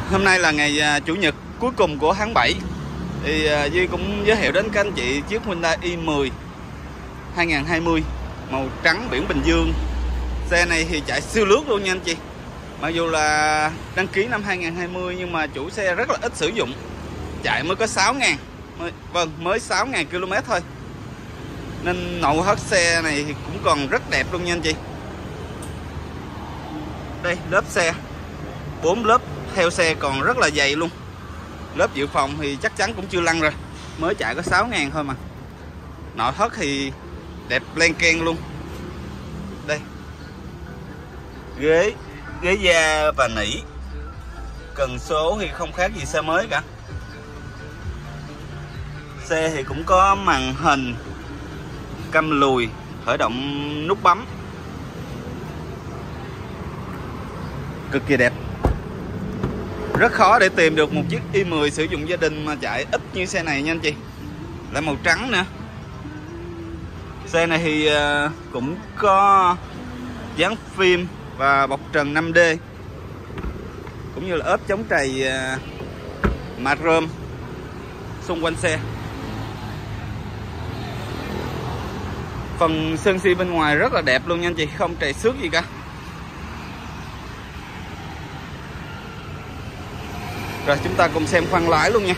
Hôm nay là ngày Chủ nhật cuối cùng của tháng 7. Thì Duy cũng giới thiệu đến các anh chị chiếc Hyundai i10 2020 màu trắng biển Bình Dương. Xe này thì chạy siêu lướt luôn nha anh chị. Mặc dù là đăng ký năm 2020 nhưng mà chủ xe rất là ít sử dụng. Chạy mới có 6.000, mới 6.000 km thôi. Nên nội thất xe này thì cũng còn rất đẹp luôn nha anh chị. Đây, lớp xe 4 lớp theo xe còn rất là dày luôn. Lớp dự phòng thì chắc chắn cũng chưa lăn rồi. Mới chạy có 6.000 thôi mà. Nội thất thì đẹp len keng luôn. Đây, ghế da và nỉ. Cần số thì không khác gì xe mới cả. Xe thì cũng có màn hình cam lùi, khởi động nút bấm, cực kỳ đẹp. Rất khó để tìm được một chiếc i10 sử dụng gia đình mà chạy ít như xe này nha anh chị. Lại màu trắng nữa. Xe này thì cũng có dán phim và bọc trần 5D, cũng như là ốp chống trầy mạ rơm xung quanh xe. Phần sơn xi bên ngoài rất là đẹp luôn nha anh chị, không trầy xước gì cả. Rồi chúng ta cùng xem khoang lái luôn nha.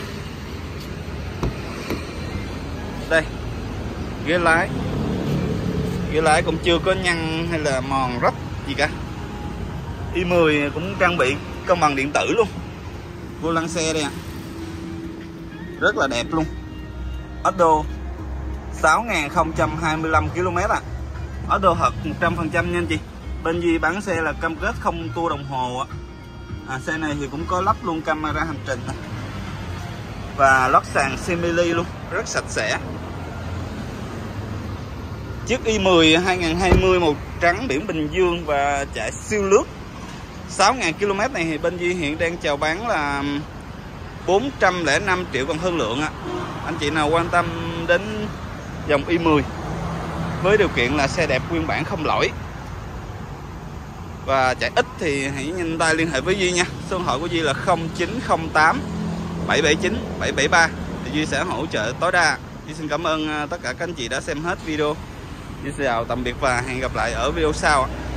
Đây, ghế lái cũng chưa có nhăn hay là mòn rách gì cả. i10 cũng trang bị cân bằng điện tử luôn. Vô lăng xe đây ạ, rất là đẹp luôn. Auto 6.025 km ạ. Auto thật 100% nha anh chị. Bên Duy bán xe là cam kết không tua đồng hồ ạ. Xe này thì cũng có lắp luôn camera hành trình và lót sàn Simili luôn, rất sạch sẽ. Chiếc i10 2020 màu trắng biển Bình Dương và chạy siêu lướt 6.000 km này thì bên Duy hiện đang chào bán là 405 triệu còn hơn lượng ạ. Anh chị nào quan tâm đến dòng i10 với điều kiện là xe đẹp nguyên bản không lỗi và chạy ít thì hãy nhanh tay liên hệ với Duy nha. Số điện thoại của Duy là 0908 779 773 thì Duy sẽ hỗ trợ tối đa. Duy xin cảm ơn tất cả các anh chị đã xem hết video. Duy xin chào tạm biệt và hẹn gặp lại ở video sau.